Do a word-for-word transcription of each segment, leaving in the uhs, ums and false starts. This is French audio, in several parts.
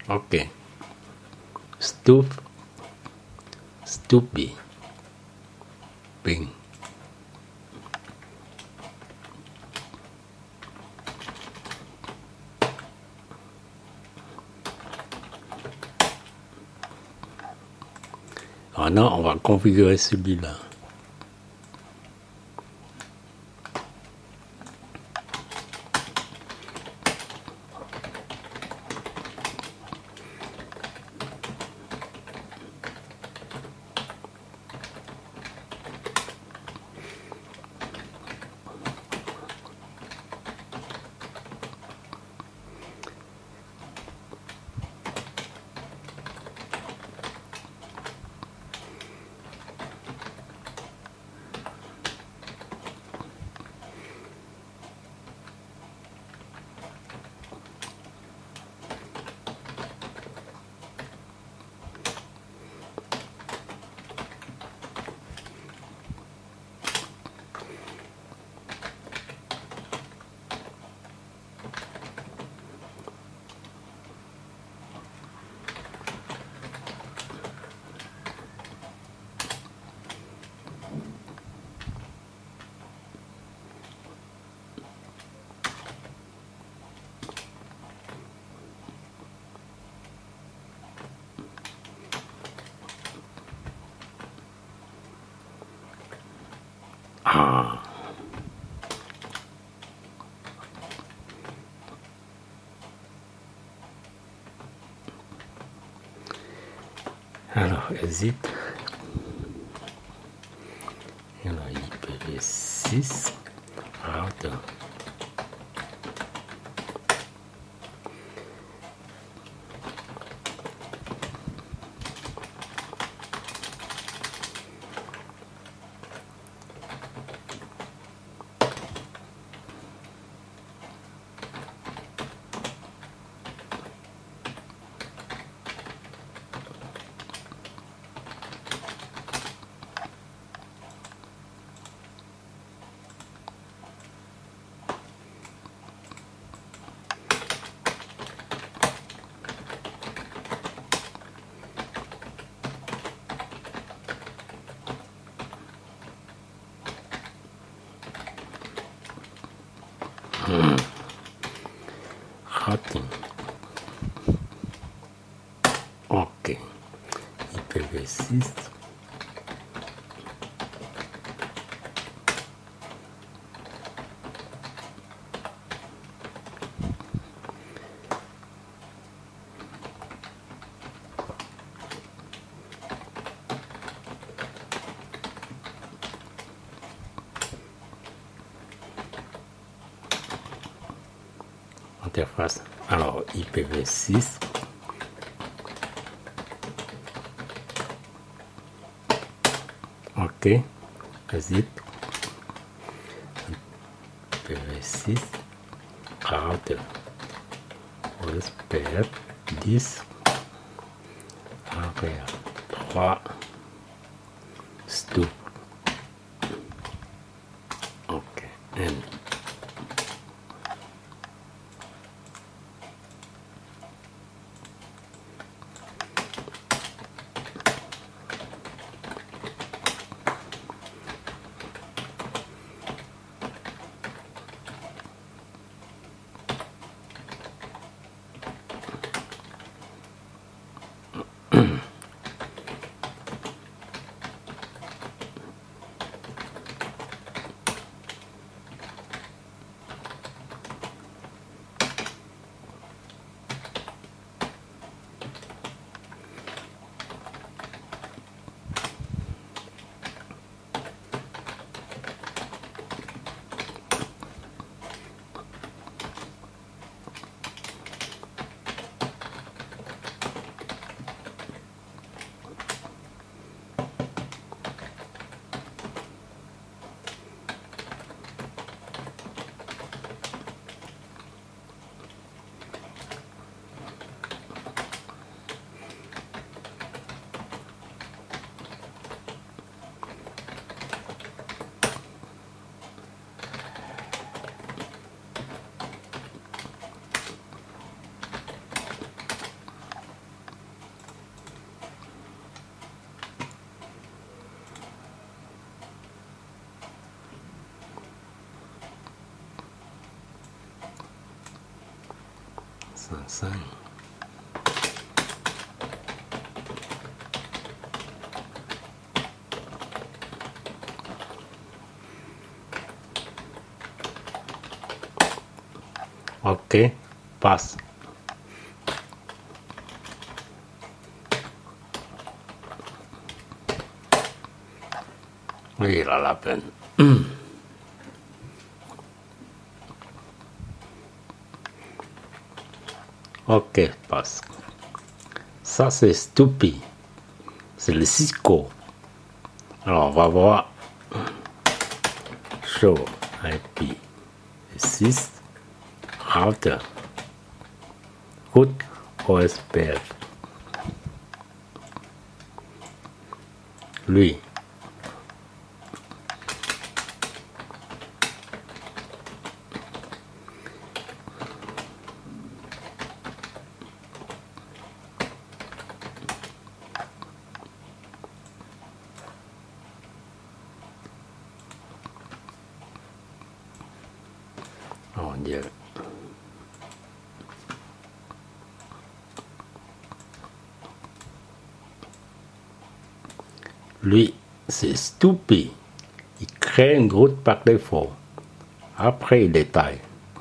Ok. Stoop. Stupid. Ping. Ah non, on va configurer celui-là. Ah. Alors, hésite. Alors, I P v six. Route. Hmm. Routing. Ok. I P v six. Interface. Alors, I P v six. Ok. Exit. I P v six. Route. O S P F dix. Arrière trois. Stop. Ok. N. cinq, cinq. Ok, passe. Oui, il a la peine. Ok, passe. Ça, c'est stupide. C'est le Cisco. Alors, on va voir. Show I P six router. Route O S P F. Lui. Oh Dieu. Lui, c'est stupide. Il crée une route par défaut. Après, il détaille.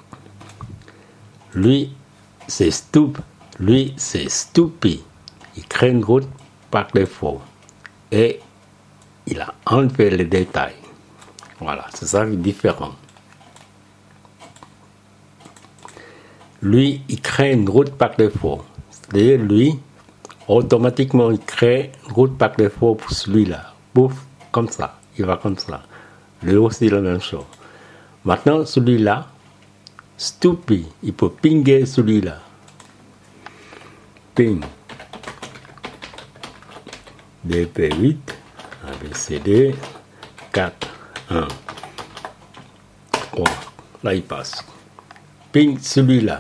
Lui, c'est stupide. Lui, c'est stupide. Il crée une route par défaut. Et il a enlevé les détails. Voilà, c'est ça qui est différent. Lui, il crée une route par défaut. C'est-à-dire, lui, automatiquement, il crée une route par défaut pour celui-là. Pouf, comme ça. Il va comme ça. Lui aussi, la même chose. Maintenant, celui-là, stupide, il peut pinguer celui-là. Ping. D P huit, A B C D, quatre, un, trois. Là, il passe. Ping celui-là.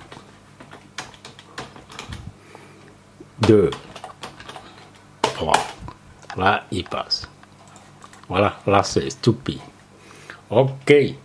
deux, trois. Là, il passe. Voilà, là, c'est stupide. Ok.